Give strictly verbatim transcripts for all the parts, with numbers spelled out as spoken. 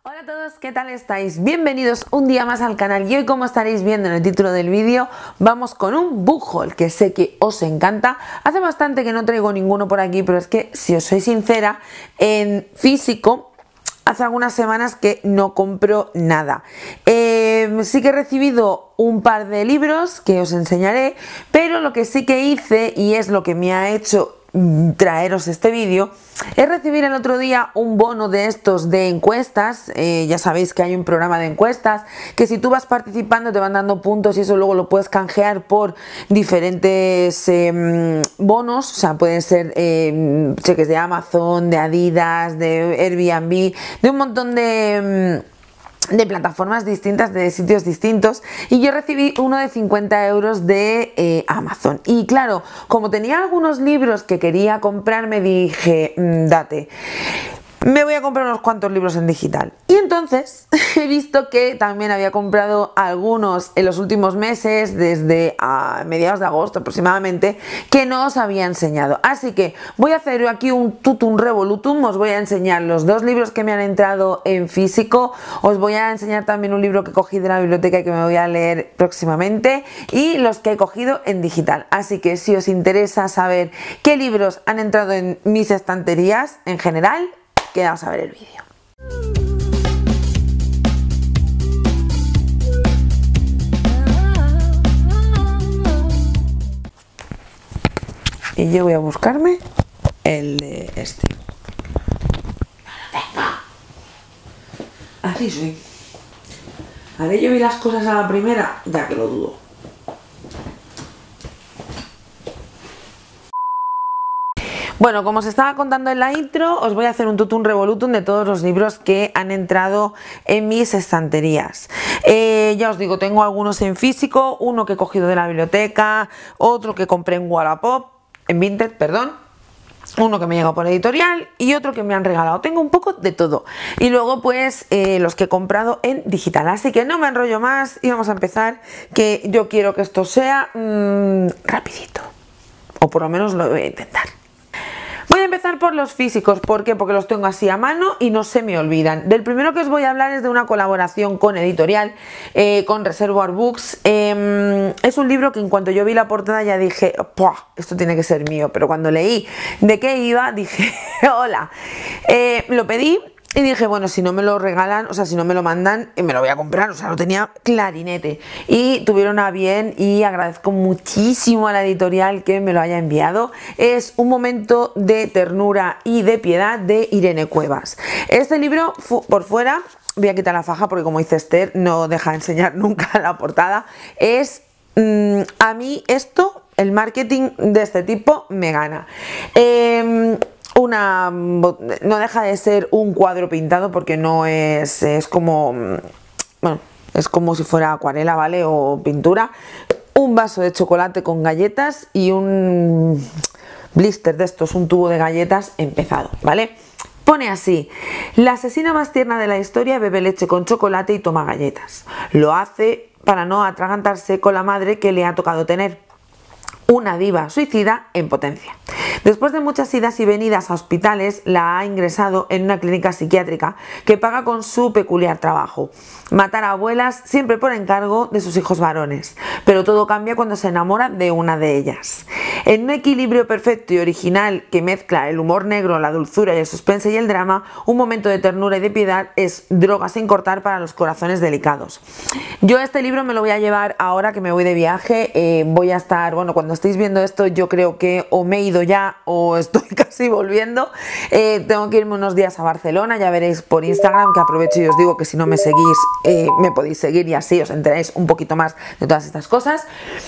Hola a todos, ¿qué tal estáis? Bienvenidos un día más al canal y hoy, como estaréis viendo en el título del vídeo, vamos con un book haul que sé que os encanta. Hace bastante que no traigo ninguno por aquí, pero es que, si os soy sincera, en físico hace algunas semanas que no compro nada. Eh, sí que he recibido un par de libros que os enseñaré, pero lo que sí que hice, y es lo que me ha hecho traeros este vídeo, es recibir el otro día un bono de estos de encuestas. Eh, ya sabéis que hay un programa de encuestas que si tú vas participando te van dando puntos y eso luego lo puedes canjear por diferentes eh, bonos, o sea, pueden ser eh, cheques de Amazon, de Adidas, de Airbnb, de un montón de... de plataformas distintas, de sitios distintos, y yo recibí uno de cincuenta euros de eh, Amazon. Y claro, como tenía algunos libros que quería comprarme, dije, mmm, date, me voy a comprar unos cuantos libros en digital. Y entonces he visto que también había comprado algunos en los últimos meses, desde a mediados de agosto aproximadamente, que no os había enseñado. Así que voy a hacer aquí un tutum revolutum, os voy a enseñar los dos libros que me han entrado en físico, os voy a enseñar también un libro que cogí de la biblioteca y que me voy a leer próximamente, y los que he cogido en digital. Así que si os interesa saber qué libros han entrado en mis estanterías en general, quedaos a ver el vídeo. Y yo voy a buscarme el de este. Así soy. Haré yo vi las cosas a la primera, ya que lo dudo. Bueno, como os estaba contando en la intro, os voy a hacer un tutum revolutum de todos los libros que han entrado en mis estanterías. Eh, ya os digo, tengo algunos en físico, uno que he cogido de la biblioteca, otro que compré en Wallapop, en Vinted, perdón, uno que me llegó por editorial y otro que me han regalado. Tengo un poco de todo. Y luego pues eh, los que he comprado en digital. Así que no me enrollo más y vamos a empezar, que yo quiero que esto sea mmm, rapidito. O por lo menos lo voy a intentar. Voy a empezar por los físicos. ¿Por qué? Porque los tengo así a mano y no se me olvidan. Del primero que os voy a hablar es de una colaboración con editorial, eh, con Reservoir Books. Eh, es un libro que en cuanto yo vi la portada ya dije, ¡puah! Esto tiene que ser mío. Pero cuando leí de qué iba, dije, hola. Eh, lo pedí. Y dije, bueno, si no me lo regalan, o sea, si no me lo mandan, me lo voy a comprar. O sea, lo tenía clarinete. Y tuvieron a bien, y agradezco muchísimo a la editorial que me lo haya enviado. Es Un momento de ternura y de piedad, de Irene Cuevas. Este libro, por fuera, voy a quitar la faja porque, como dice Esther, no deja de enseñar nunca la portada. Es, mmm, a mí esto, el marketing de este tipo, me gana. Eh... Una, no deja de ser un cuadro pintado, porque no es, es como, bueno, es como si fuera acuarela, ¿vale? O pintura. Un vaso de chocolate con galletas y un blister de estos, un tubo de galletas empezado, ¿vale? Pone así: la asesina más tierna de la historia bebe leche con chocolate y toma galletas. Lo hace para no atragantarse con la madre que le ha tocado tener. Una diva suicida en potencia. Después de muchas idas y venidas a hospitales, la ha ingresado en una clínica psiquiátrica que paga con su peculiar trabajo: matar a abuelas, siempre por encargo de sus hijos varones. Pero todo cambia cuando se enamora de una de ellas. En un equilibrio perfecto y original que mezcla el humor negro, la dulzura y el suspense y el drama, Un momento de ternura y de piedad es droga sin cortar para los corazones delicados. Yo este libro me lo voy a llevar ahora que me voy de viaje. Eh, voy a estar, bueno, cuando estéis viendo esto, yo creo que o me he ido ya o estoy casi volviendo. Eh, tengo que irme unos días a Barcelona, ya veréis por Instagram, que aprovecho y os digo que si no me seguís, eh, me podéis seguir y así os enteráis un poquito más de todas estas cosas.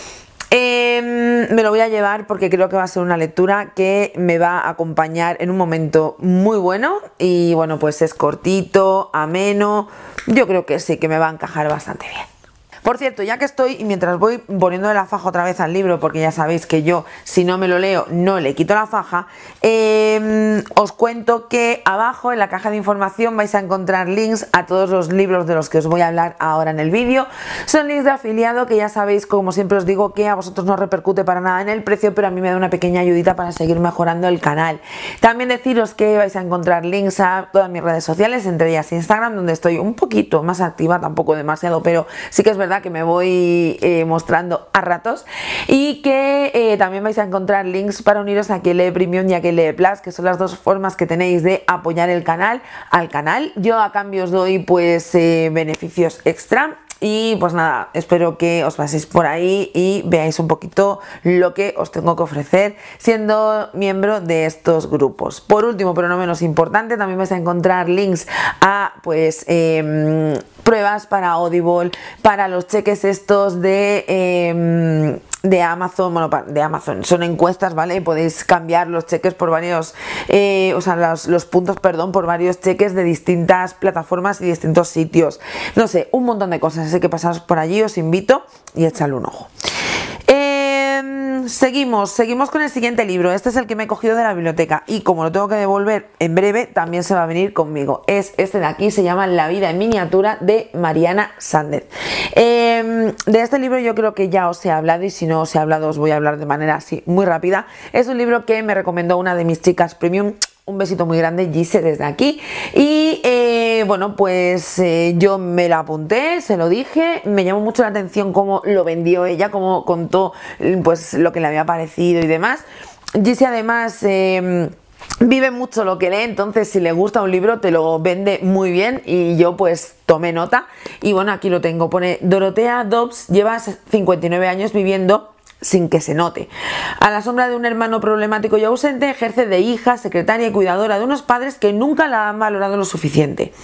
Eh, me lo voy a llevar porque creo que va a ser una lectura que me va a acompañar en un momento muy bueno. Y bueno, pues es cortito, ameno. Yo creo que sí, que me va a encajar bastante bien. Por cierto, ya que estoy, y mientras voy poniendo la faja otra vez al libro, porque ya sabéis que yo, si no me lo leo, no le quito la faja, eh, os cuento que abajo en la caja de información vais a encontrar links a todos los libros de los que os voy a hablar ahora en el vídeo. Son links de afiliado que ya sabéis, como siempre os digo, que a vosotros no repercute para nada en el precio, pero a mí me da una pequeña ayudita para seguir mejorando el canal. También deciros que vais a encontrar links a todas mis redes sociales, entre ellas Instagram, donde estoy un poquito más activa, tampoco demasiado, pero sí que es verdad que me voy eh, mostrando a ratos, y que eh, también vais a encontrar links para uniros a Aquelee Premium y Aquelee Plus, que son las dos formas que tenéis de apoyar el canal al canal. Yo a cambio os doy pues eh, beneficios extra. Y pues nada, espero que os paséis por ahí y veáis un poquito lo que os tengo que ofrecer siendo miembro de estos grupos. Por último, pero no menos importante, también vais a encontrar links a pues eh, pruebas para Audible, para los cheques estos de... Eh, de Amazon, bueno, de Amazon, son encuestas, ¿vale? Podéis cambiar los cheques por varios, eh, o sea, los, los puntos, perdón, por varios cheques de distintas plataformas y distintos sitios. No sé, un montón de cosas, así que pasaos por allí, os invito y echadle un ojo. Eh, seguimos, seguimos con el siguiente libro. Este es el que me he cogido de la biblioteca y como lo tengo que devolver en breve, también se va a venir conmigo. Es este de aquí, se llama La vida en miniatura, de Mariana Sández. Eh, de este libro yo creo que ya os he hablado, y si no os he hablado os voy a hablar de manera así muy rápida. Es un libro que me recomendó una de mis chicas premium. Un besito muy grande, Gise, desde aquí. Y eh, bueno, pues eh, yo me la apunté, se lo dije, me llamó mucho la atención cómo lo vendió ella, cómo contó pues lo que le había parecido y demás. Gise además... Eh, vive mucho lo que lee, entonces si le gusta un libro te lo vende muy bien, y yo pues tomé nota. Y bueno, aquí lo tengo, pone: Dorotea Dobbs lleva cincuenta y nueve años viviendo sin que se note. A la sombra de un hermano problemático y ausente, ejerce de hija, secretaria y cuidadora de unos padres que nunca la han valorado lo suficiente.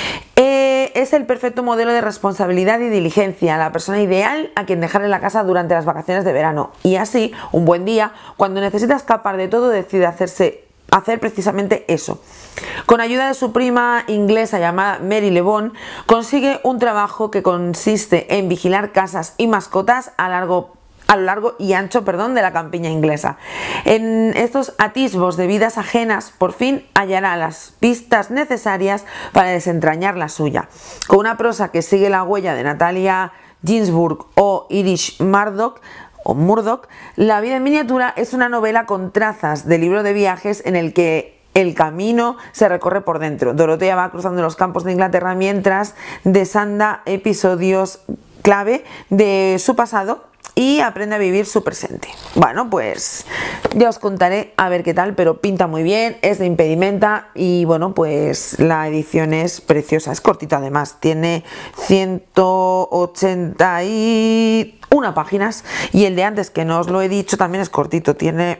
Eh, es el perfecto modelo de responsabilidad y diligencia, la persona ideal a quien dejar en la casa durante las vacaciones de verano. Y así, un buen día, cuando necesita escapar de todo, decide hacerse hacer precisamente eso. Con ayuda de su prima inglesa llamada Mary LeBon, consigue un trabajo que consiste en vigilar casas y mascotas a largo a lo largo y ancho, perdón, de la campiña inglesa. En estos atisbos de vidas ajenas, por fin hallará las pistas necesarias para desentrañar la suya. Con una prosa que sigue la huella de Natalia Ginsburg o Irish Murdoch, o Murdoch, La vida en miniatura es una novela con trazas de libro de viajes en el que el camino se recorre por dentro. Dorotea va cruzando los campos de Inglaterra mientras desanda episodios clave de su pasado y aprende a vivir su presente. Bueno, pues ya os contaré a ver qué tal, pero pinta muy bien, es de Impedimenta y bueno, pues la edición es preciosa, es cortita además, tiene ciento ochenta y una páginas, y el de antes, que no os lo he dicho, también es cortito, tiene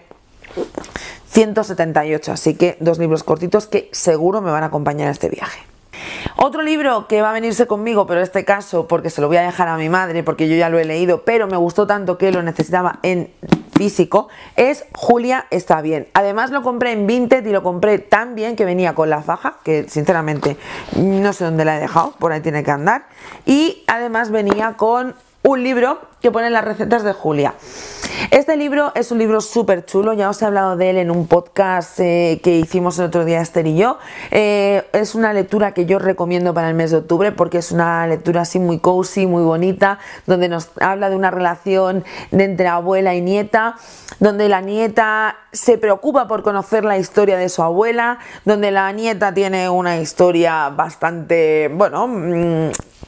ciento setenta y ocho, así que dos libros cortitos que seguro me van a acompañar a este viaje. Otro libro que va a venirse conmigo, pero en este caso porque se lo voy a dejar a mi madre, porque yo ya lo he leído, pero me gustó tanto que lo necesitaba en físico, es Julia está bien. Además lo compré en Vinted y lo compré tan bien que venía con la faja, que sinceramente no sé dónde la he dejado, por ahí tiene que andar, y además venía con un libro que pone las recetas de Julia. Este libro es un libro súper chulo, ya os he hablado de él en un podcast eh, que hicimos el otro día Esther y yo. Eh, es una lectura que yo recomiendo para el mes de octubre porque es una lectura así muy cozy, muy bonita, donde nos habla de una relación de entre abuela y nieta, donde la nieta se preocupa por conocer la historia de su abuela, donde la nieta tiene una historia bastante, bueno... Mmm,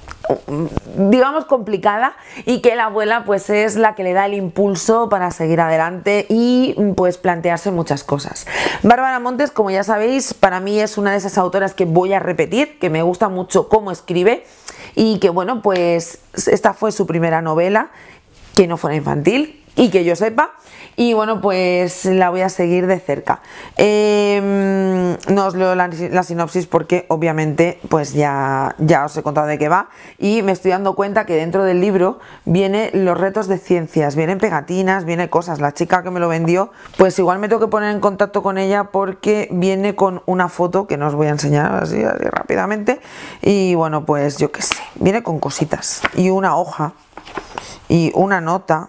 digamos complicada, y que la abuela pues es la que le da el impulso para seguir adelante y pues plantearse muchas cosas. Bárbara Montes, como ya sabéis, para mí es una de esas autoras que voy a repetir, que me gusta mucho cómo escribe, y que bueno, pues esta fue su primera novela, que no fuera infantil, y que yo sepa, y bueno, pues la voy a seguir de cerca. Eh, no os leo la, la sinopsis porque obviamente pues ya, ya os he contado de qué va, y me estoy dando cuenta que dentro del libro viene los retos de ciencias, vienen pegatinas, viene cosas. La chica que me lo vendió, pues igual me tengo que poner en contacto con ella porque viene con una foto que no os voy a enseñar así, así rápidamente, y bueno, pues yo qué sé, viene con cositas y una hoja y una nota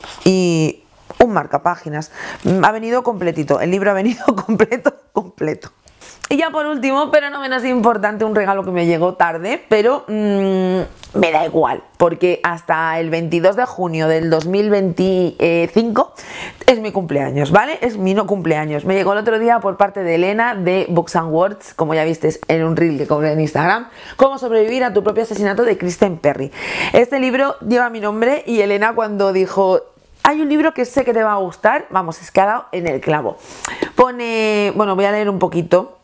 y un marcapáginas. Ha venido completito, el libro ha venido completo, completo. Y ya por último, pero no menos importante, un regalo que me llegó tarde, pero mmm, me da igual, porque hasta el veintidós de junio del dos mil veinticinco es mi cumpleaños, ¿vale? Es mi no cumpleaños. Me llegó el otro día por parte de Elena de Books and Words, como ya visteis en un reel que colgué en Instagram, Cómo sobrevivir a tu propio asesinato, de Kristen Perry. Este libro lleva mi nombre y Elena, cuando dijo hay un libro que sé que te va a gustar, vamos, es que ha dado en el clavo. Pone, bueno, voy a leer un poquito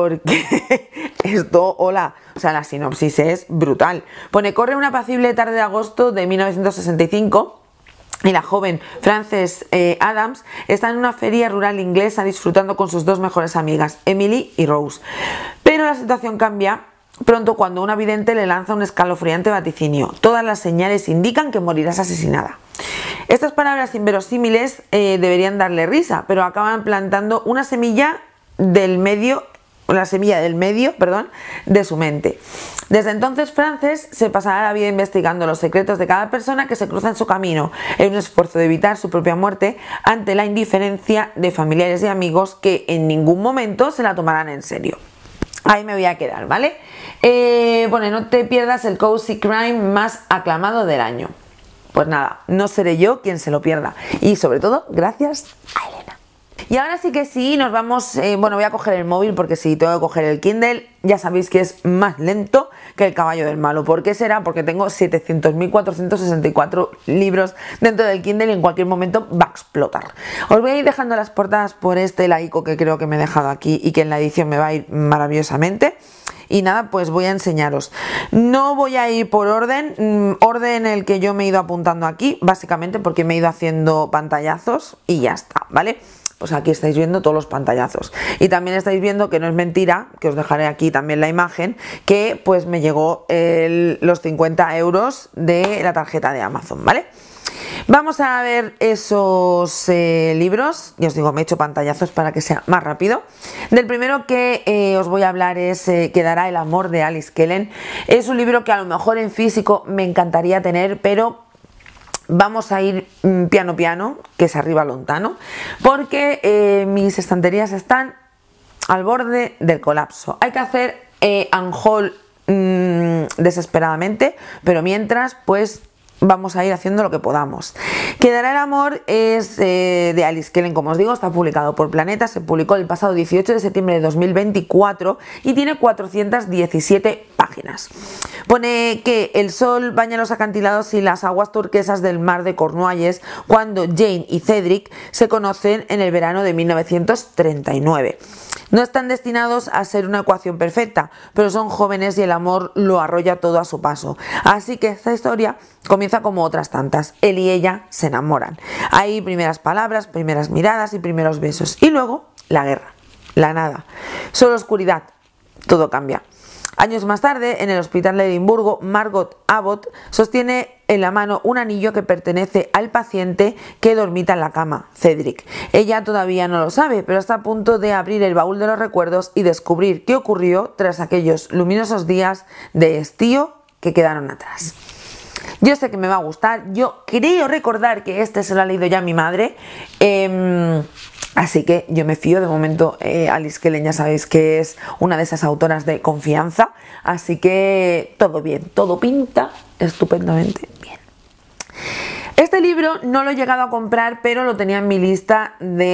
porque esto, hola, o sea, la sinopsis es brutal. Pone: corre una apacible tarde de agosto de mil novecientos sesenta y cinco y la joven Frances eh, Adams está en una feria rural inglesa disfrutando con sus dos mejores amigas, Emily y Rose. Pero la situación cambia pronto cuando una vidente le lanza un escalofriante vaticinio. Todas las señales indican que morirás asesinada. Estas palabras inverosímiles eh, deberían darle risa, pero acaban plantando una semilla del medio, la semilla del medio, perdón, de su mente. Desde entonces, Frances se pasará la vida investigando los secretos de cada persona que se cruza en su camino, en un esfuerzo de evitar su propia muerte ante la indiferencia de familiares y amigos que en ningún momento se la tomarán en serio. Ahí me voy a quedar, ¿vale? Eh, bueno, no te pierdas el Cozy Crime más aclamado del año. Pues nada, no seré yo quien se lo pierda. Y sobre todo, gracias a Elena. Y ahora sí que sí, nos vamos, eh, bueno, voy a coger el móvil porque si tengo que coger el Kindle, ya sabéis que es más lento que el caballo del malo. ¿Por qué será? Porque tengo setecientos mil cuatrocientos sesenta y cuatro libros dentro del Kindle y en cualquier momento va a explotar. Os voy a ir dejando las portadas por este laico que creo que me he dejado aquí y que en la edición me va a ir maravillosamente. Y nada, pues voy a enseñaros. No voy a ir por orden, orden el que yo me he ido apuntando aquí, básicamente porque me he ido haciendo pantallazos y ya está, ¿vale? Pues aquí estáis viendo todos los pantallazos. Y también estáis viendo que no es mentira, que os dejaré aquí también la imagen, que pues me llegó el, los cincuenta euros de la tarjeta de Amazon, ¿vale? Vamos a ver esos eh, libros. Ya os digo, me he hecho pantallazos para que sea más rápido. Del primero que eh, os voy a hablar es eh, Quedará el amor, de Alice Kellen. Es un libro que a lo mejor en físico me encantaría tener, pero vamos a ir mmm, piano piano, que es arriba lontano, porque eh, mis estanterías están al borde del colapso. Hay que hacer eh, unhaul mmm, desesperadamente, pero mientras pues vamos a ir haciendo lo que podamos. Quedará el amor es eh, de Alice Kellen, como os digo, está publicado por Planeta, se publicó el pasado dieciocho de septiembre de dos mil veinticuatro y tiene cuatrocientas diecisiete páginas. Pone que el sol baña los acantilados y las aguas turquesas del mar de Cornualles cuando Jane y Cedric se conocen en el verano de mil novecientos treinta y nueve. No están destinados a ser una ecuación perfecta, pero son jóvenes y el amor lo arrolla todo a su paso. Así que esta historia comienza como otras tantas. Él y ella se enamoran. Hay primeras palabras, primeras miradas y primeros besos. Y luego la guerra, la nada, solo oscuridad, todo cambia. Años más tarde, en el hospital de Edimburgo, Margot Abbott sostiene en la mano un anillo que pertenece al paciente que dormita en la cama, Cedric. Ella todavía no lo sabe, pero está a punto de abrir el baúl de los recuerdos y descubrir qué ocurrió tras aquellos luminosos días de estío que quedaron atrás. Yo sé que me va a gustar, yo creo recordar que este se lo ha leído ya mi madre, eh, así que yo me fío. De momento eh, Alice Kellen ya sabéis que es una de esas autoras de confianza, así que todo bien, todo pinta estupendamente bien. Este libro no lo he llegado a comprar, pero lo tenía en mi lista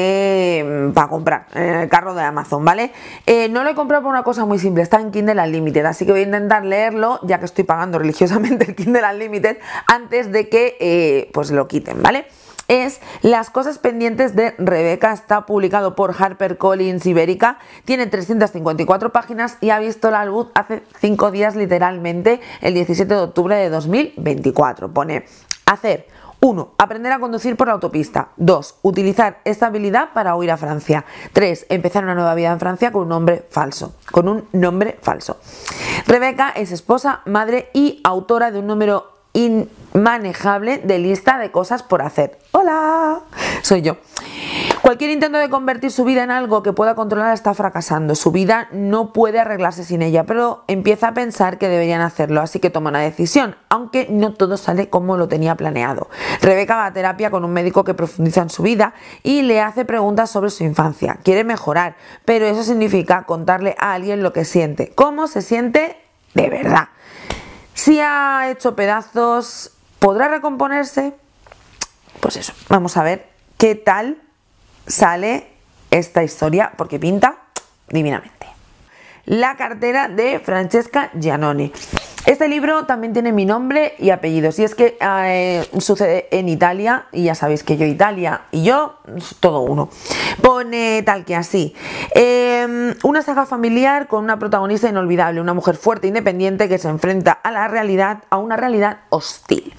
de para comprar en el carro de Amazon, ¿vale? Eh, no lo he comprado por una cosa muy simple, está en Kindle Unlimited, así que voy a intentar leerlo, ya que estoy pagando religiosamente el Kindle Unlimited, antes de que eh, pues lo quiten, ¿vale? Es Las cosas pendientes de Rebeca, está publicado por HarperCollins Ibérica, tiene trescientas cincuenta y cuatro páginas y ha visto la luz hace cinco días literalmente, el diecisiete de octubre de dos mil veinticuatro. Pone: hacer uno. Aprender a conducir por la autopista. dos. Utilizar esta habilidad para huir a Francia. tres. Empezar una nueva vida en Francia con un nombre falso. Con un nombre falso. Rebeca es esposa, madre y autora de un número inmanejable de lista de cosas por hacer. ¡Hola! Soy yo. Cualquier intento de convertir su vida en algo que pueda controlar está fracasando. Su vida no puede arreglarse sin ella, pero empieza a pensar que deberían hacerlo, así que toma una decisión, aunque no todo sale como lo tenía planeado. Rebeca va a terapia con un médico que profundiza en su vida y le hace preguntas sobre su infancia. Quiere mejorar, pero eso significa contarle a alguien lo que siente, cómo se siente de verdad. Si ha hecho pedazos, ¿podrá recomponerse? Pues eso, vamos a ver qué tal sale esta historia, porque pinta divinamente. La cartera de Francesca Giannoni. Este libro también tiene mi nombre y apellidos, y es que eh, sucede en Italia, y ya sabéis que yo Italia y yo, todo uno. Pone tal que así. Eh, una saga familiar con una protagonista inolvidable, una mujer fuerte e independiente que se enfrenta a la realidad, a una realidad hostil.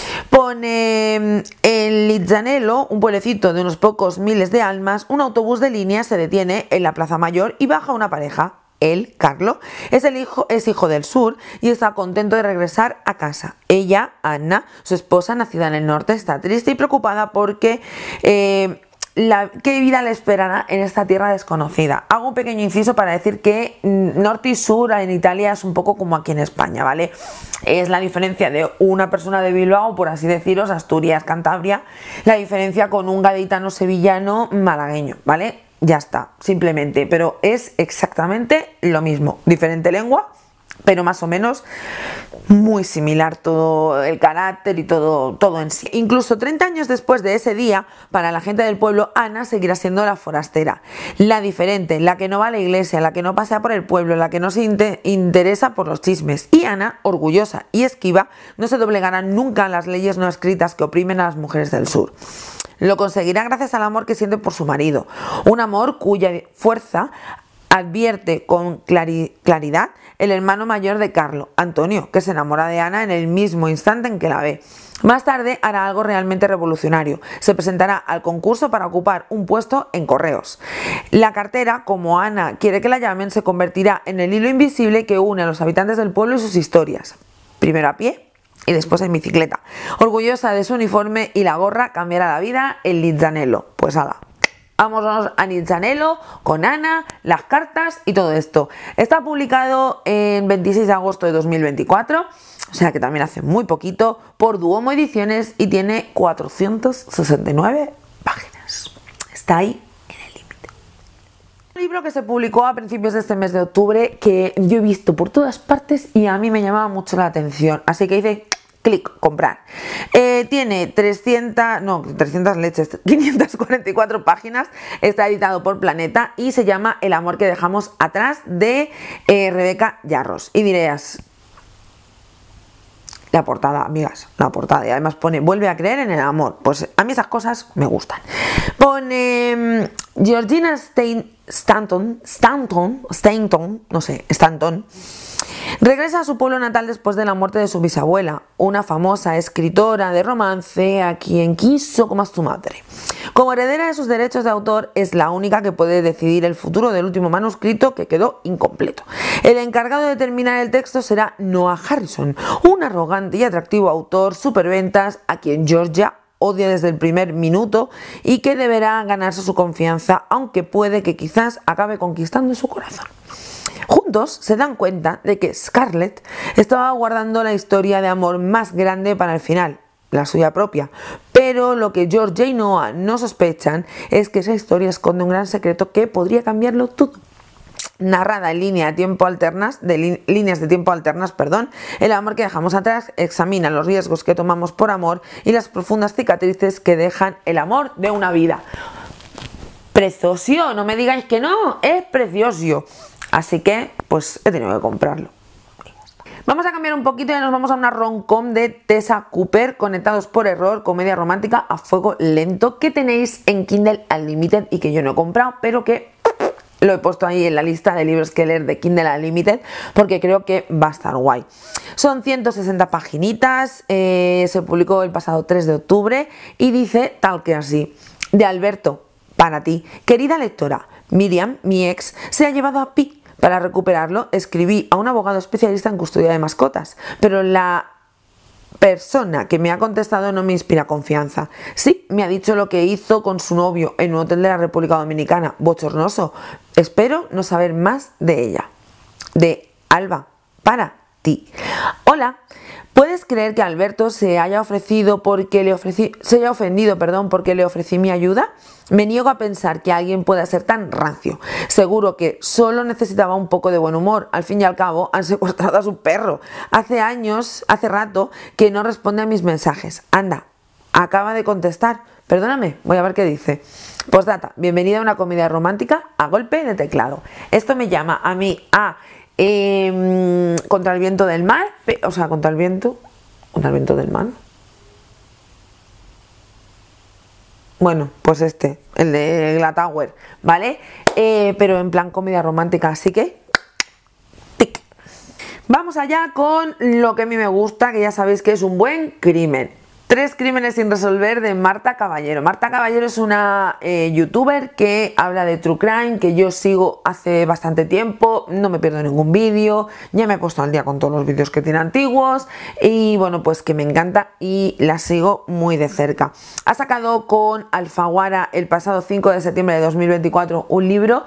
Pone en Lizzanello, un pueblecito de unos pocos miles de almas, un autobús de línea se detiene en la Plaza Mayor y baja una pareja. Él, Carlo, es, el hijo, es hijo del sur y está contento de regresar a casa. Ella, Anna, su esposa, nacida en el norte, está triste y preocupada porque eh, la, qué vida le esperará en esta tierra desconocida. Hago un pequeño inciso para decir que norte y sur en Italia es un poco como aquí en España, ¿vale? Es la diferencia de una persona de Bilbao, por así deciros, Asturias, Cantabria, la diferencia con un gaditano sevillano malagueño, ¿vale? Ya está, simplemente, pero es exactamente lo mismo, diferente lengua, pero más o menos muy similar todo el carácter y todo, todo en sí. Incluso treinta años después de ese día, para la gente del pueblo, Ana seguirá siendo la forastera, la diferente, la que no va a la iglesia, la que no pasea por el pueblo, la que no se inter interesa por los chismes. Y Ana, orgullosa y esquiva, no se doblegará nunca a las leyes no escritas que oprimen a las mujeres del sur. Lo conseguirá gracias al amor que siente por su marido, un amor cuya fuerza advierte con clari claridad el hermano mayor de Carlo, Antonio, que se enamora de Ana en el mismo instante en que la ve. Más tarde hará algo realmente revolucionario, se presentará al concurso para ocupar un puesto en correos. La cartera, como Ana quiere que la llamen, se convertirá en el hilo invisible que une a los habitantes del pueblo y sus historias, primero a pie y después en bicicleta. Orgullosa de su uniforme y la gorra, cambiará la vida en Lizzanello. Pues ala, vámonos a Lizzanello con Ana, las cartas y todo esto. Está publicado en veintiséis de agosto de dos mil veinticuatro, o sea que también hace muy poquito, por Duomo Ediciones, y tiene cuatrocientas sesenta y nueve páginas. Está ahí. Un libro que se publicó a principios de este mes de octubre, que yo he visto por todas partes y a mí me llamaba mucho la atención, así que hice clic, comprar. Eh, tiene trescientas, no, trescientas leches, quinientas cuarenta y cuatro páginas, está editado por Planeta y se llama El amor que dejamos atrás, de eh, Rebeca Yarros. Y diréis, la portada, amigas, la portada, y además pone, vuelve a creer en el amor. Pues a mí esas cosas me gustan. Pone um, Georgina Stein, Stanton, Stanton, Stanton, no sé, Stanton, regresa a su pueblo natal después de la muerte de su bisabuela, una famosa escritora de romance a quien quiso como a su madre. Como heredera de sus derechos de autor, es la única que puede decidir el futuro del último manuscrito, que quedó incompleto. El encargado de terminar el texto será Noah Harrison, un arrogante y atractivo autor superventas a quien Georgia odia desde el primer minuto y que deberá ganarse su confianza, aunque puede que quizás acabe conquistando su corazón. Juntos se dan cuenta de que Scarlett estaba guardando la historia de amor más grande para el final, la suya propia, pero lo que Georgia y Noah no sospechan es que esa historia esconde un gran secreto que podría cambiarlo todo. Narrada en línea de tiempo alternas, de líneas de tiempo alternas, perdón, El amor que dejamos atrás examina los riesgos que tomamos por amor y las profundas cicatrices que dejan el amor de una vida. Precioso, no me digáis que no, es precioso. Así que, pues he tenido que comprarlo. Vamos a cambiar un poquito y nos vamos a una rom-com de Tessa Cooper, Conectados por error, comedia romántica a fuego lento, que tenéis en Kindle Unlimited y que yo no he comprado, pero que lo he puesto ahí en la lista de libros que leer de Kindle Unlimited porque creo que va a estar guay. Son ciento sesenta paginitas, eh, se publicó el pasado tres de octubre y dice tal que así: de Alberto, para ti, querida lectora, Miriam, mi ex, se ha llevado a Pi. Para recuperarlo, escribí a un abogado especialista en custodia de mascotas, pero la persona que me ha contestado no me inspira confianza. Sí, me ha dicho lo que hizo con su novio en un hotel de la República Dominicana. Bochornoso. Espero no saber más de ella. De Alba, para ti. Hola. ¿Puedes creer que Alberto se haya ofrecido porque le ofrecí, se haya ofendido, perdón, porque le ofrecí mi ayuda? Me niego a pensar que alguien pueda ser tan rancio. Seguro que solo necesitaba un poco de buen humor. Al fin y al cabo, han secuestrado a su perro. Hace años, hace rato, que no responde a mis mensajes. Anda, acaba de contestar. Perdóname, voy a ver qué dice. Postdata, bienvenida a una comedia romántica a golpe de teclado. Esto me llama a mí a... Eh, contra el viento del mar, o sea, contra el viento, contra el viento del mar. Bueno, pues este, el de Glatower, ¿vale? Eh, pero en plan comedia romántica, así que tic. Vamos allá con lo que a mí me gusta, que ya sabéis que es un buen crimen. Tres crímenes sin resolver de Marta Caballero. Marta Caballero es una eh, youtuber que habla de true crime, que yo sigo hace bastante tiempo, no me pierdo ningún vídeo, ya me he puesto al día con todos los vídeos que tiene antiguos y bueno, pues que me encanta y la sigo muy de cerca. Ha sacado con Alfaguara el pasado cinco de septiembre de dos mil veinticuatro un libro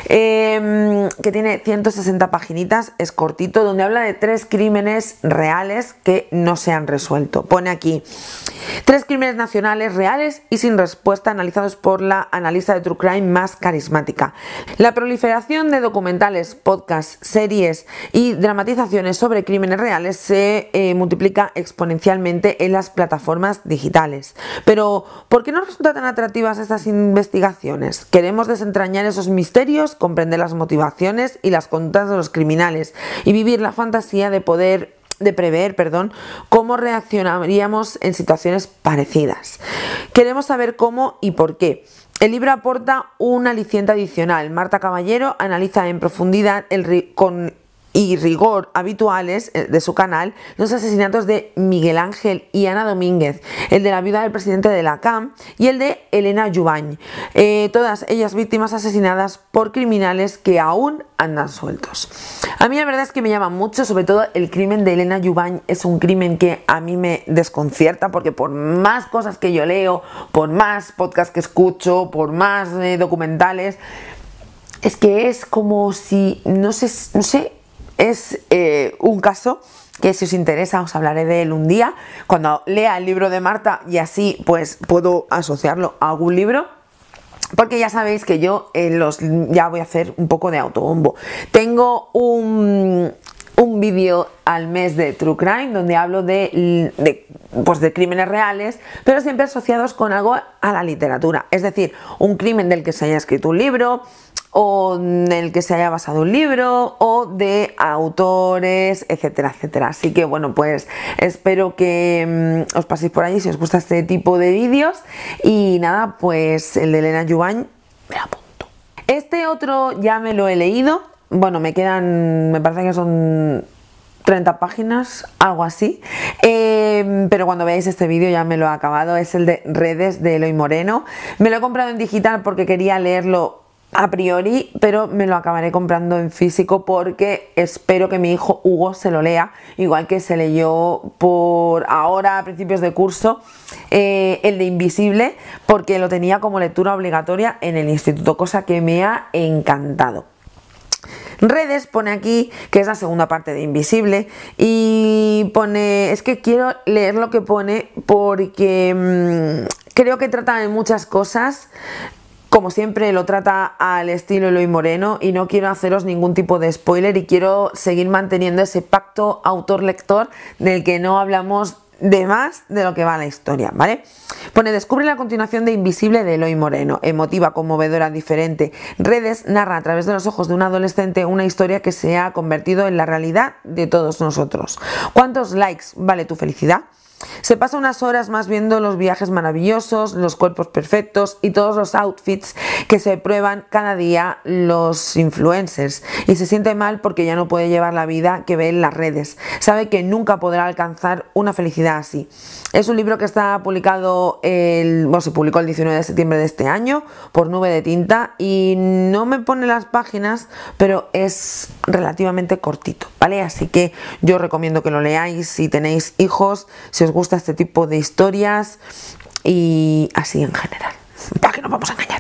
eh, que tiene ciento sesenta paginitas, es cortito, donde habla de tres crímenes reales que no se han resuelto. Pone aquí: tres crímenes nacionales reales y sin respuesta analizados por la analista de True Crime más carismática. La proliferación de documentales, podcasts, series y dramatizaciones sobre crímenes reales se eh, multiplica exponencialmente en las plataformas digitales. Pero, ¿por qué nos resultan tan atractivas estas investigaciones? Queremos desentrañar esos misterios, comprender las motivaciones y las conductas de los criminales y vivir la fantasía de poder de prever, perdón, cómo reaccionaríamos en situaciones parecidas. Queremos saber cómo y por qué. El libro aporta un aliciente adicional. Marta Caballero analiza en profundidad el con y rigor habituales de su canal los asesinatos de Miguel Ángel y Ana Domínguez, el de la viuda del presidente de la C A M y el de Elena Yubañ, eh, todas ellas víctimas asesinadas por criminales que aún andan sueltos. A mí la verdad es que me llama mucho, sobre todo el crimen de Elena Yubañ es un crimen que a mí me desconcierta, porque por más cosas que yo leo, por más podcasts que escucho, por más eh, documentales, es que es como si, no sé, no sé, es eh, un caso que si os interesa os hablaré de él un día, cuando lea el libro de Marta, y así pues puedo asociarlo a algún libro. Porque ya sabéis que yo eh, los, ya voy a hacer un poco de autobombo. Tengo un, un vídeo al mes de True Crime donde hablo de, de, pues de crímenes reales, pero siempre asociados con algo a la literatura. Es decir, un crimen del que se haya escrito un libro, o en el que se haya basado un libro, o de autores, etcétera, etcétera. Así que bueno, pues espero que mmm, os paséis por allí si os gusta este tipo de vídeos. Y nada, pues el de Elena Yubañ me apunto. Este otro ya me lo he leído. Bueno, me quedan, me parece que son treinta páginas, algo así, eh, pero cuando veáis este vídeo ya me lo he acabado. Es el de Redes, de Eloy Moreno. Me lo he comprado en digital porque quería leerlo a priori, pero me lo acabaré comprando en físico porque espero que mi hijo Hugo se lo lea, igual que se leyó por ahora a principios de curso eh, el de Invisible, porque lo tenía como lectura obligatoria en el instituto, cosa que me ha encantado. Redes pone aquí que es la segunda parte de Invisible y pone, es que quiero leer lo que pone porque mmm, creo que trata de muchas cosas. Como siempre lo trata al estilo Eloy Moreno y no quiero haceros ningún tipo de spoiler y quiero seguir manteniendo ese pacto autor-lector del que no hablamos de más de lo que va la historia, ¿vale? Pone: descubre la continuación de Invisible de Eloy Moreno, emotiva, conmovedora, diferente. Redes narra a través de los ojos de un adolescente una historia que se ha convertido en la realidad de todos nosotros. ¿Cuántos likes vale tu felicidad? Se pasa unas horas más viendo los viajes maravillosos, los cuerpos perfectos y todos los outfits que se prueban cada día los influencers, y se siente mal porque ya no puede llevar la vida que ve en las redes. Sabe que nunca podrá alcanzar una felicidad así. Es un libro que está publicado, el, bueno, se publicó el diecinueve de septiembre de este año por Nube de Tinta, y no me pone las páginas, pero es relativamente cortito, ¿vale? Así que yo recomiendo que lo leáis si tenéis hijos, si os gusta este tipo de historias y así en general, para que nos vamos a engañar.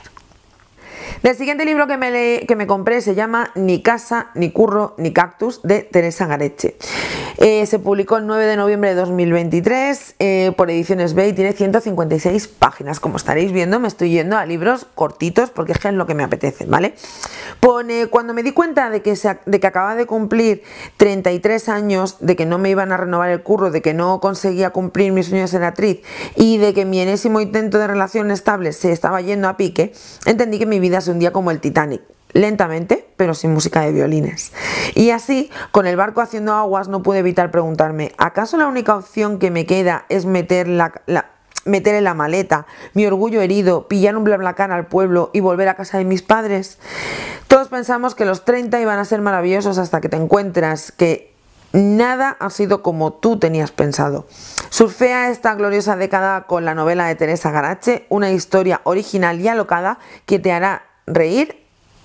El siguiente libro que me, le, que me compré se llama Ni casa, ni curro, ni cactus, de Teresa Gareche. Eh, se publicó el nueve de noviembre de dos mil veintitrés eh, por Ediciones B y tiene ciento cincuenta y seis páginas. Como estaréis viendo, me estoy yendo a libros cortitos porque es que es lo que me apetece, ¿vale? Pone: cuando me di cuenta de que, se, de que acababa de cumplir treinta y tres años, de que no me iban a renovar el curro, de que no conseguía cumplir mis sueños de ser actriz y de que mi enésimo intento de relación estable se estaba yendo a pique, entendí que mi vida se hundía como el Titanic, lentamente, pero sin música de violines. Y así, con el barco haciendo aguas, no pude evitar preguntarme: ¿acaso la única opción que me queda es meter, la, la, meter en la maleta mi orgullo herido, pillar un BlaBlaCar al pueblo y volver a casa de mis padres? Todos pensamos que los treinta iban a ser maravillosos hasta que te encuentras que nada ha sido como tú tenías pensado. Surfea esta gloriosa década con la novela de Teresa Gareche, una historia original y alocada que te hará reír,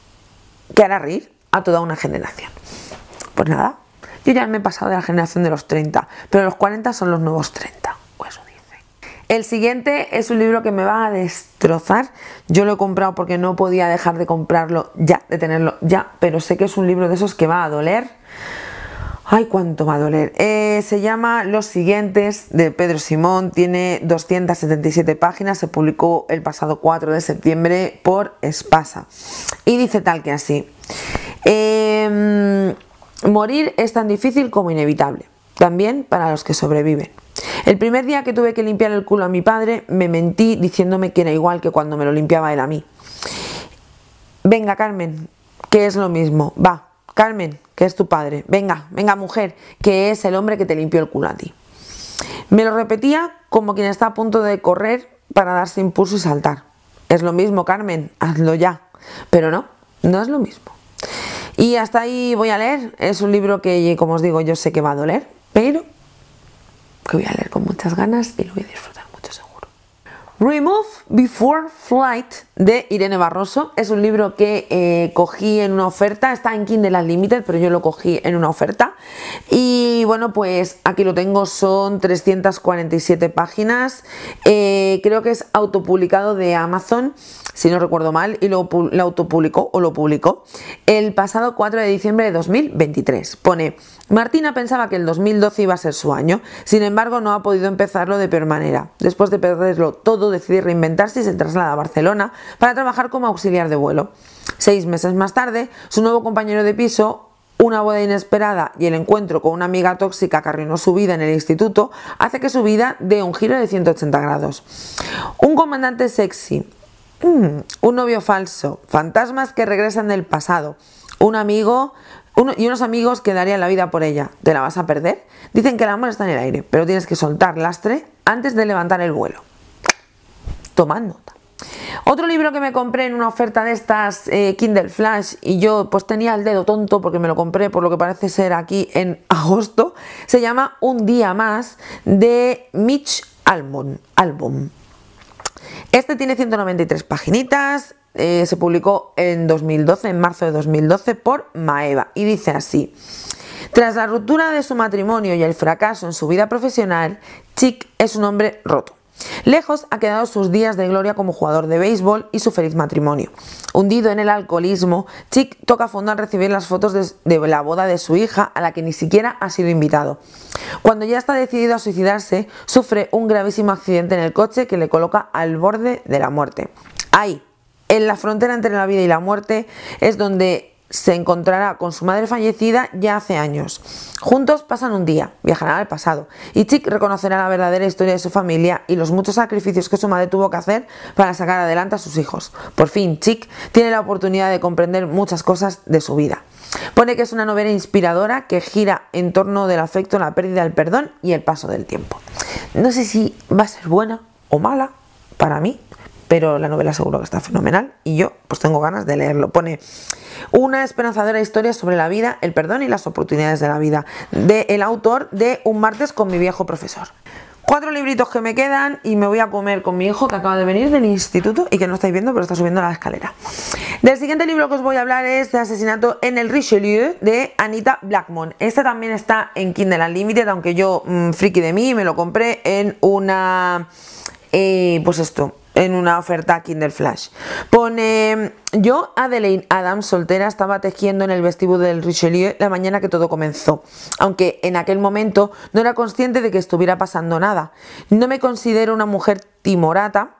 que hará reír a toda una generación. Pues nada, yo ya me he pasado de la generación de los treinta, pero los cuarenta son los nuevos treinta, o eso dice. El siguiente es un libro que me va a destrozar. Yo lo he comprado porque no podía dejar de comprarlo ya, de tenerlo ya, pero sé que es un libro de esos que va a doler. Ay, cuánto va a doler. Eh, se llama Los siguientes, de Pedro Simón, tiene doscientas setenta y siete páginas, se publicó el pasado cuatro de septiembre por Espasa. Y dice tal que así: eh, morir es tan difícil como inevitable, también para los que sobreviven. El primer día que tuve que limpiar el culo a mi padre, me mentí diciéndome que era igual que cuando me lo limpiaba él a mí. Venga, Carmen, que es lo mismo, va. Carmen, que es tu padre, venga, venga mujer, que es el hombre que te limpió el culo a ti. Me lo repetía como quien está a punto de correr para darse impulso y saltar. Es lo mismo, Carmen, hazlo ya. Pero no, no es lo mismo. Y hasta ahí voy a leer. Es un libro que, como os digo, yo sé que va a doler, pero que voy a leer con muchas ganas y lo voy a disfrutar mucho seguro. Remove Before Flight, de Irene Barroso. Es un libro que eh, cogí en una oferta, está en Kindle Unlimited, pero yo lo cogí en una oferta. Y bueno, pues aquí lo tengo, son trescientas cuarenta y siete páginas. Eh, creo que es autopublicado de Amazon, si no recuerdo mal, y lo, lo autopublicó o lo publicó el pasado cuatro de diciembre de dos mil veintitrés. Pone: Martina pensaba que el dos mil doce iba a ser su año, sin embargo no ha podido empezarlo de peor manera. Después de perderlo todo, decide reinventarse y se traslada a Barcelona para trabajar como auxiliar de vuelo. Seis meses más tarde, su nuevo compañero de piso, una boda inesperada y el encuentro con una amiga tóxica que arruinó su vida en el instituto hace que su vida dé un giro de ciento ochenta grados. Un comandante sexy, mm, un novio falso, fantasmas que regresan del pasado, un amigo uno, y unos amigos que darían la vida por ella. ¿Te la vas a perder? Dicen que el amor está en el aire, pero tienes que soltar lastre antes de levantar el vuelo. Tomad nota. Otro libro que me compré en una oferta de estas eh, Kindle Flash, y yo pues tenía el dedo tonto porque me lo compré por lo que parece ser aquí en agosto, se llama Un día más, de Mitch Albom. Albom. Este tiene ciento noventa y tres paginitas, eh, se publicó en dos mil doce, en marzo de dos mil doce, por Maeva, y dice así: tras la ruptura de su matrimonio y el fracaso en su vida profesional, Chick es un hombre roto. Lejos ha quedado sus días de gloria como jugador de béisbol y su feliz matrimonio. Hundido en el alcoholismo, Chick toca fondo al recibir las fotos de, de la boda de su hija, a la que ni siquiera ha sido invitado. Cuando ya está decidido a suicidarse, sufre un gravísimo accidente en el coche que le coloca al borde de la muerte. Ahí, en la frontera entre la vida y la muerte, es donde se encontrará con su madre fallecida ya hace años. Juntos pasan un día, viajarán al pasado, y Chick reconocerá la verdadera historia de su familia y los muchos sacrificios que su madre tuvo que hacer para sacar adelante a sus hijos. Por fin, Chick tiene la oportunidad de comprender muchas cosas de su vida. Pone que es una novela inspiradora que gira en torno del afecto, la pérdida, el perdón y el paso del tiempo. No sé si va a ser buena o mala para mí, pero la novela seguro que está fenomenal y yo pues tengo ganas de leerlo. Pone una esperanzadora historia sobre la vida, el perdón y las oportunidades de la vida, del autor de Un martes con mi viejo profesor. Cuatro libritos que me quedan y me voy a comer con mi hijo que acaba de venir del instituto y que no estáis viendo pero está subiendo la escalera. Del siguiente libro que os voy a hablar es de Asesinato en el Richelieu de Anita Blackmon. Este también está en Kindle Unlimited, aunque yo, mmm, friki de mí, me lo compré en una... Eh, pues esto, en una oferta Kindle Flash. Pone: yo, Adelaide Adams, soltera, estaba tejiendo en el vestíbulo del Richelieu la mañana que todo comenzó, aunque en aquel momento no era consciente de que estuviera pasando nada. No me considero una mujer timorata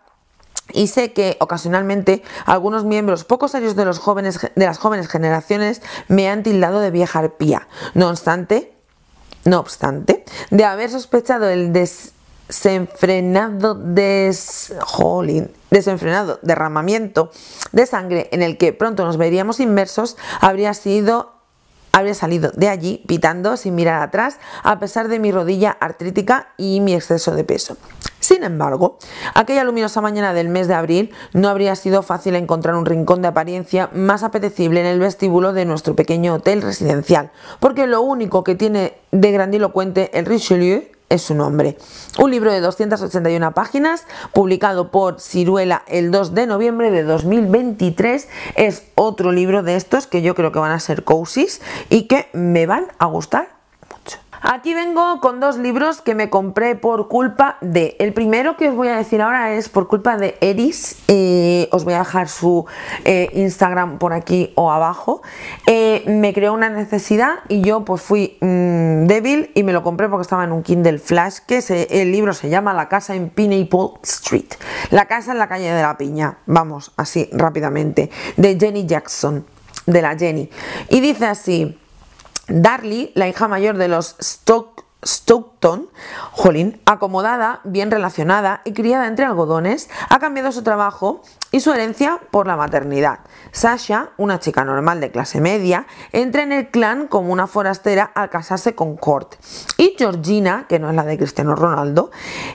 y sé que ocasionalmente algunos miembros poco serios de, los jóvenes, de las jóvenes generaciones me han tildado de vieja arpía. No obstante, no obstante, de haber sospechado el des desenfrenado, des... Jolín, desenfrenado derramamiento de sangre en el que pronto nos veríamos inmersos, habría sido habría salido de allí pitando sin mirar atrás, a pesar de mi rodilla artrítica y mi exceso de peso. Sin embargo, aquella luminosa mañana del mes de abril no habría sido fácil encontrar un rincón de apariencia más apetecible en el vestíbulo de nuestro pequeño hotel residencial, porque lo único que tiene de grandilocuente el Richelieu es su nombre. Un libro de doscientas ochenta y una páginas, publicado por Siruela el dos de noviembre de dos mil veintitrés. Es otro libro de estos que yo creo que van a ser cozies y que me van a gustar mucho. Aquí vengo con dos libros que me compré por culpa de... El primero que os voy a decir ahora es por culpa de Eris. Eh, os voy a dejar su eh, Instagram por aquí o abajo. Eh, me creó una necesidad y yo pues fui mmm, débil y me lo compré porque estaba en un Kindle Flash, que se, el libro se llama La casa en Pineapple Street. La casa en la calle de la piña. Vamos, así rápidamente. De Jenny Jackson, de la Jenny. Y dice así: Darlie, la hija mayor de los Stoke, Stockton, jolín, acomodada, bien relacionada y criada entre algodones, ha cambiado su trabajo y su herencia por la maternidad. Sasha, una chica normal de clase media, entra en el clan como una forastera al casarse con Kurt. Y Georgina, que no es la de Cristiano Ronaldo,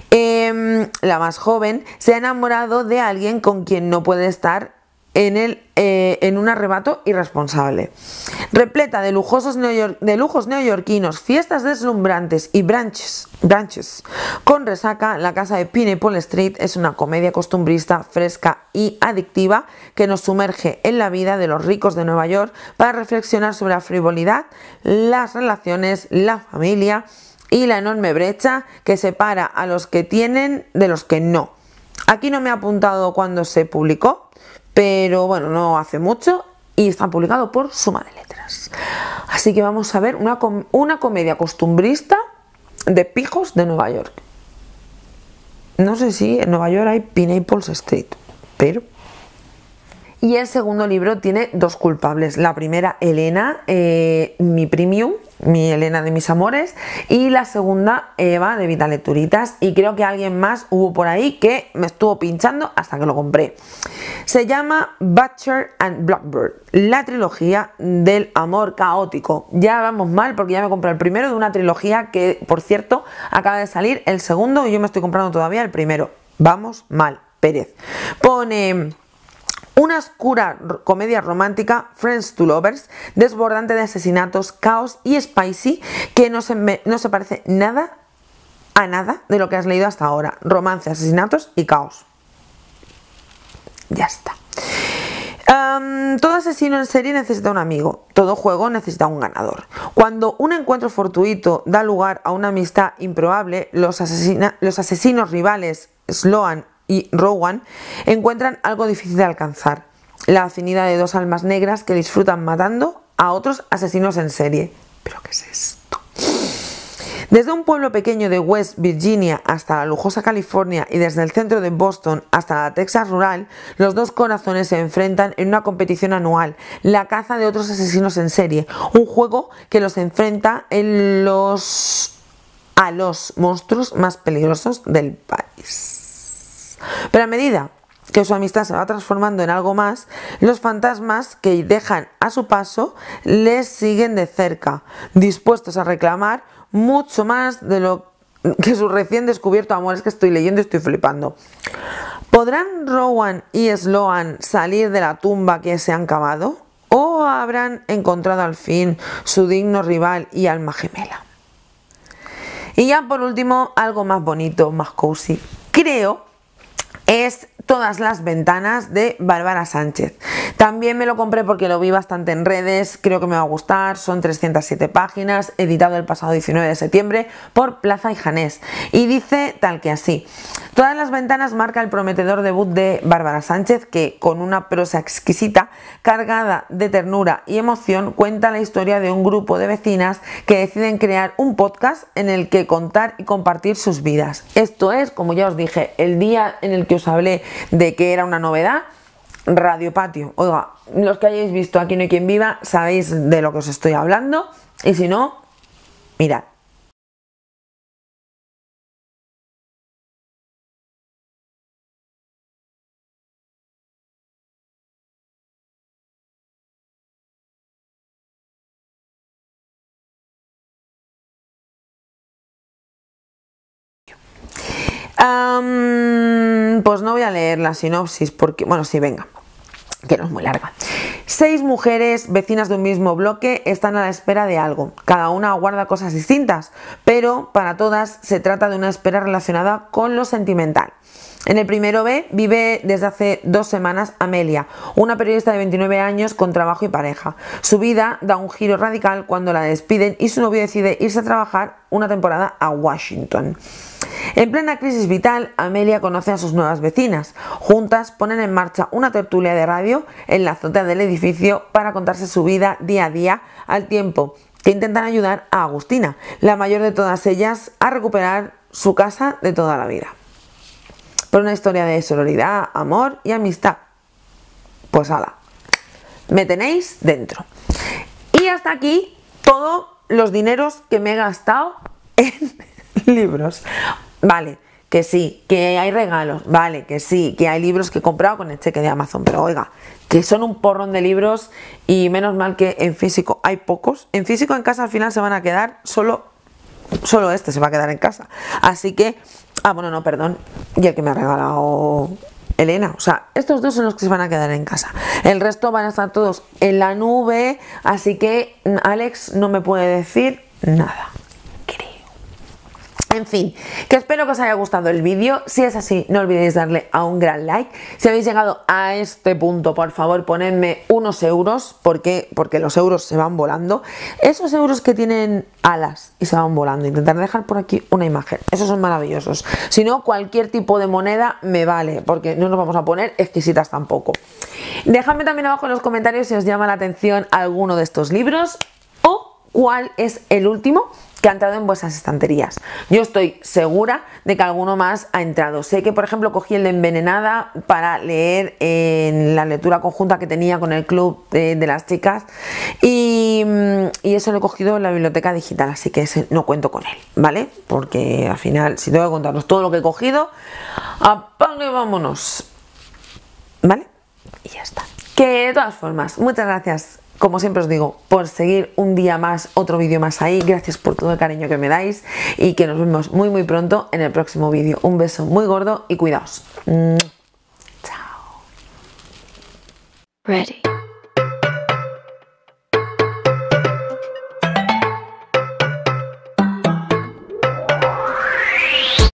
eh, la más joven, se ha enamorado de alguien con quien no puede estar En, el, eh, en un arrebato irresponsable. Repleta de, lujosos neoyor de lujos neoyorquinos, fiestas deslumbrantes y branches, branches con resaca, La casa de Pineapple Street es una comedia costumbrista, fresca y adictiva que nos sumerge en la vida de los ricos de Nueva York para reflexionar sobre la frivolidad, las relaciones, la familia y la enorme brecha que separa a los que tienen de los que no. Aquí no me ha apuntado cuándo se publicó, pero bueno, no hace mucho y está publicado por Suma de Letras. Así que vamos a ver una, com una comedia costumbrista de pijos de Nueva York. No sé si en Nueva York hay Pineapple Street, pero... Y el segundo libro tiene dos culpables. La primera, Elena, eh, mi premium, mi Elena de mis amores. Y la segunda, Eva, de Vita Lecturitas. Y creo que alguien más hubo por ahí que me estuvo pinchando hasta que lo compré. Se llama Butcher and Blackbird, la trilogía del amor caótico. Ya vamos mal porque ya me compré el primero de una trilogía que, por cierto, acaba de salir el segundo y yo me estoy comprando todavía el primero. Vamos mal, Pérez. Pone... Una oscura comedia romántica, Friends to Lovers, desbordante de asesinatos, caos y spicy, que no se, me, no se parece nada a nada de lo que has leído hasta ahora. Romance, asesinatos y caos. Ya está. Um, todo asesino en serie necesita un amigo, todo juego necesita un ganador. Cuando un encuentro fortuito da lugar a una amistad improbable, los, asesina, los asesinos rivales Sloan y Rowan encuentran algo difícil de alcanzar: la afinidad de dos almas negras que disfrutan matando a otros asesinos en serie. ¿Pero qué es esto? Desde un pueblo pequeño de West Virginia hasta la lujosa California y desde el centro de Boston hasta la Texas rural, los dos corazones se enfrentan en una competición anual, la caza de otros asesinos en serie, un juego que los enfrenta en los... a los monstruos más peligrosos del país. Pero a medida que su amistad se va transformando en algo más, los fantasmas que dejan a su paso les siguen de cerca, dispuestos a reclamar mucho más de lo que su recién descubierto amor, es que estoy leyendo y estoy flipando. ¿Podrán Rowan y Sloan salir de la tumba que se han cavado? ¿O habrán encontrado al fin su digno rival y alma gemela? Y ya por último, algo más bonito, más cozy, creo, es Todas las ventanas de Bárbara Sánchez. También me lo compré porque lo vi bastante en redes, creo que me va a gustar, son trescientas siete páginas, editado el pasado diecinueve de septiembre por Plaza y Janés, y dice tal que así: Todas las ventanas marca el prometedor debut de Bárbara Sánchez, que con una prosa exquisita, cargada de ternura y emoción, cuenta la historia de un grupo de vecinas que deciden crear un podcast en el que contar y compartir sus vidas. Esto es, como ya os dije, el día en el que os hablé de que era una novedad, Radio Patio. Oiga, los que hayáis visto Aquí no hay quien viva sabéis de lo que os estoy hablando, y si no, mirad. Um, pues no voy a leer la sinopsis porque, bueno, sí, venga, que no es muy larga. Seis mujeres vecinas de un mismo bloque están a la espera de algo. Cada una aguarda cosas distintas, pero para todas se trata de una espera relacionada con lo sentimental. En el primero B vive desde hace dos semanas Amelia, una periodista de veintinueve años con trabajo y pareja. Su vida da un giro radical cuando la despiden y su novio decide irse a trabajar una temporada a Washington. En plena crisis vital, Amelia conoce a sus nuevas vecinas. Juntas ponen en marcha una tertulia de radio en la azotea del edificio para contarse su vida día a día, al tiempo que intentan ayudar a Agustina, la mayor de todas ellas, a recuperar su casa de toda la vida. Por una historia de sororidad, amor y amistad. Pues ala, me tenéis dentro. Y hasta aquí todos los dineros que me he gastado en libros. Vale, que sí, que hay regalos, vale, que sí, que hay libros que he comprado con el cheque de Amazon, pero oiga, que son un porrón de libros, y menos mal que en físico hay pocos. En físico en casa al final se van a quedar solo, solo este se va a quedar en casa. Así que, ah, bueno, no, perdón, y el que me ha regalado Elena, o sea, estos dos son los que se van a quedar en casa. El resto van a estar todos en la nube, así que Alex no me puede decir nada. En fin, que espero que os haya gustado el vídeo. Si es así, no olvidéis darle a un gran like. Si habéis llegado a este punto, por favor, ponedme unos euros, porque, porque los euros se van volando. Esos euros que tienen alas y se van volando. Intentar dejar por aquí una imagen. Esos son maravillosos. Si no, cualquier tipo de moneda me vale, porque no nos vamos a poner exquisitas tampoco. Dejadme también abajo en los comentarios si os llama la atención alguno de estos libros o cuál es el último que ha entrado en vuestras estanterías. Yo estoy segura de que alguno más ha entrado. Sé que, por ejemplo, cogí el de Envenenada para leer en la lectura conjunta que tenía con el club de, de las chicas, y, y eso lo he cogido en la biblioteca digital, así que ese no cuento con él, ¿vale? Porque al final, si tengo que contaros todo lo que he cogido, apague, vámonos, ¿vale? Y ya está. Que de todas formas, muchas gracias, como siempre os digo, por seguir un día más, otro vídeo más ahí. Gracias por todo el cariño que me dais, y que nos vemos muy muy pronto en el próximo vídeo. Un beso muy gordo y cuidaos.